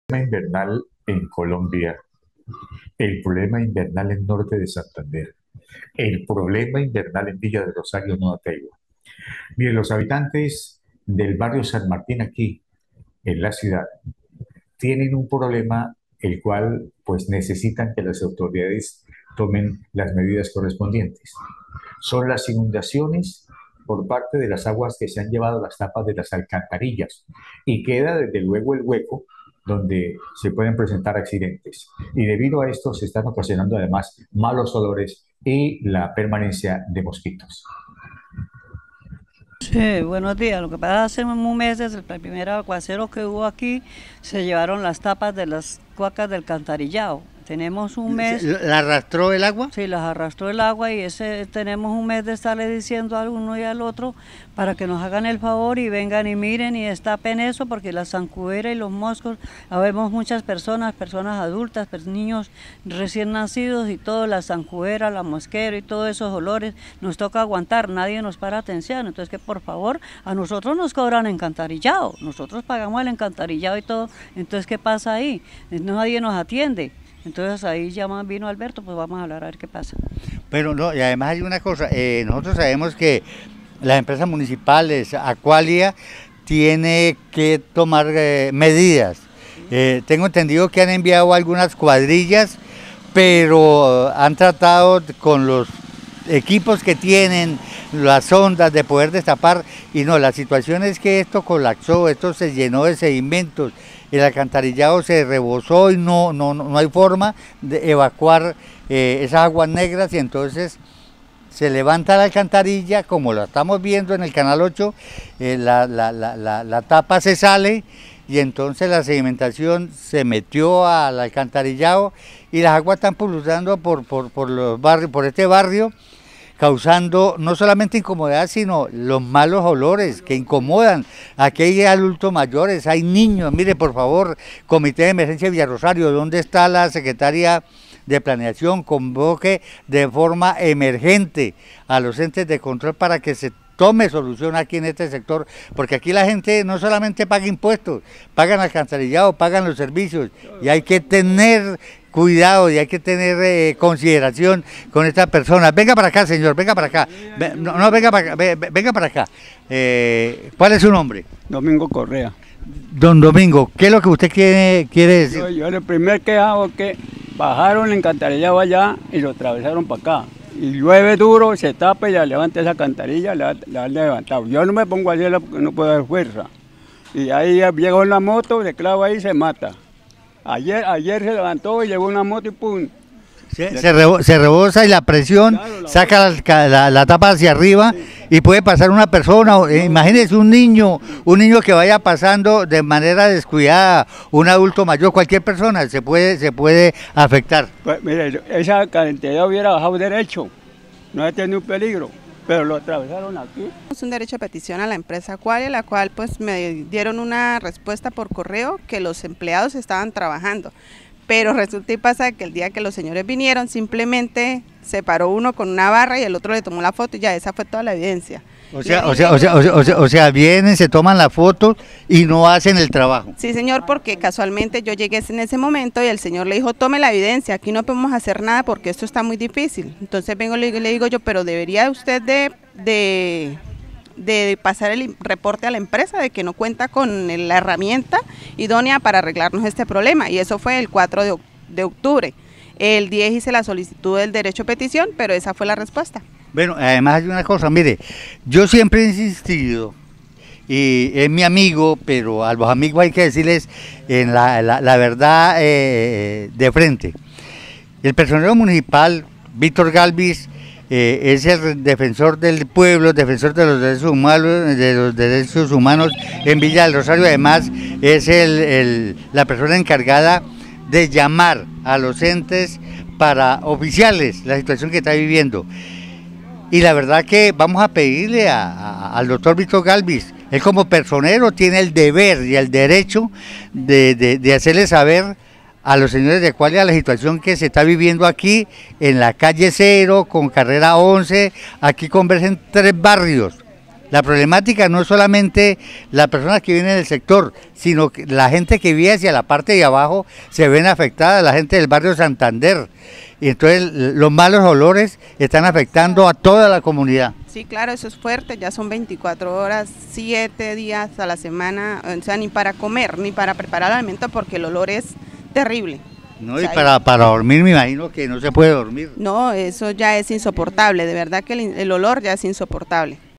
Invernal en Colombia, el problema invernal en norte de Santander, el problema invernal en Villa de Rosario no da tregua. Miren, los habitantes del barrio San Martín aquí, en la ciudad, tienen un problema el cual pues necesitan que las autoridades tomen las medidas correspondientes. Son las inundaciones por parte de las aguas que se han llevado las tapas de las alcantarillas y queda desde luego el hueco donde se pueden presentar accidentes. Y debido a esto se están ocasionando además malos olores y la permanencia de mosquitos. Sí, buenos días. Lo que pasa hace un mes, desde el primer aguacero que hubo aquí, se llevaron las tapas de las cuacas del alcantarillado. Tenemos un mes. ¿La arrastró el agua? Sí, las arrastró el agua y tenemos un mes de estarle diciendo al uno y al otro para que nos hagan el favor y vengan y miren y destapen eso, porque la zancuera y los moscos, habemos muchas personas adultas, niños recién nacidos y todo, la zancuera, la mosquera y todos esos olores, nos toca aguantar, nadie nos para atención. Entonces que por favor, a nosotros nos cobran encantarillado, nosotros pagamos el encantarillado y todo, entonces ¿qué pasa ahí? Nadie nos atiende. Entonces ahí vino Alberto, pues vamos a hablar a ver qué pasa. Pero no, y además hay una cosa, nosotros sabemos que las empresas municipales, Aqualia, tiene que tomar medidas. Tengo entendido que han enviado algunas cuadrillas, pero han tratado con los equipos que tienen, las ondas de poder destapar, y no, la situación es que esto colapsó, esto se llenó de sedimentos, el alcantarillado se rebosó y no hay forma de evacuar esas aguas negras, y entonces se levanta la alcantarilla, como lo estamos viendo en el canal 8, la tapa se sale y entonces la sedimentación se metió al alcantarillado y las aguas están pululando por los barrios, por este barrio, causando no solamente incomodidad, sino los malos olores que incomodan. Aquí hay adultos mayores, hay niños. Mire, por favor, Comité de Emergencia de Villarrosario, ¿dónde está la secretaria de Planeación? Convoque de forma emergente a los entes de control para que se tome solución aquí en este sector, porque aquí la gente no solamente paga impuestos, pagan alcantarillado, pagan los servicios, y hay que tener cuidado y hay que tener consideración con estas personas. Venga para acá, señor, venga para acá. Venga para acá, venga para acá. ¿Cuál es su nombre? Domingo Correa. Don Domingo, ¿qué es lo que usted quiere decir? Yo lo primero que hago es que bajaron el alcantarillado allá y lo atravesaron para acá. Y llueve duro, se tapa y ya levanta esa alcantarilla, la han levantado. Yo no me pongo a hacerla porque no puedo dar fuerza. Y ahí llegó la moto, se clava ahí y se mata. Ayer se levantó y llegó una moto y pum. Se rebosa y la presión saca la tapa hacia arriba, sí. Y puede pasar una persona, imagínese un niño que vaya pasando de manera descuidada, un adulto mayor, cualquier persona se puede afectar. Pues mire, esa alcantarilla hubiera bajado derecho, no ha tenido peligro, pero lo atravesaron aquí. Es un derecho de petición a la empresa Aqualia, la cual pues me dieron una respuesta por correo que los empleados estaban trabajando. Pero resulta y pasa que el día que los señores vinieron, simplemente se paró uno con una barra y el otro le tomó la foto y ya esa fue toda la evidencia. O sea, vienen, se toman la foto y no hacen el trabajo. Sí, señor, porque casualmente yo llegué en ese momento y el señor le dijo, tome la evidencia, aquí no podemos hacer nada porque esto está muy difícil. Entonces vengo y le digo yo, pero debería usted de pasar el reporte a la empresa de que no cuenta con la herramienta idónea para arreglarnos este problema, y eso fue el 4 de octubre. El 10 hice la solicitud del derecho a petición, pero esa fue la respuesta. Bueno, además hay una cosa, mire, yo siempre he insistido, y es mi amigo, pero a los amigos hay que decirles en la verdad de frente. El personero municipal, Víctor Galvis, es el defensor del pueblo, defensor de los derechos humanos en Villa del Rosario. Además es la persona encargada de llamar a los entes para oficiales la situación que está viviendo. Y la verdad que vamos a pedirle al doctor Víctor Galvis, él como personero tiene el deber y el derecho de hacerle saber a los señores de Aqualia la situación que se está viviendo aquí en la calle 0 con carrera 11, aquí convergen 3 barrios La problemática no es solamente las personas que viven en el sector, sino que la gente que vive hacia la parte de abajo se ven afectada, la gente del barrio Santander. Y entonces los malos olores están afectando a toda la comunidad. Sí, claro, eso es fuerte, ya son 24 horas, 7 días a la semana, o sea, ni para comer, ni para preparar alimento porque el olor es terrible. No, O y sea, para dormir me imagino que no se puede dormir. no, eso ya es insoportable, de verdad que el olor ya es insoportable.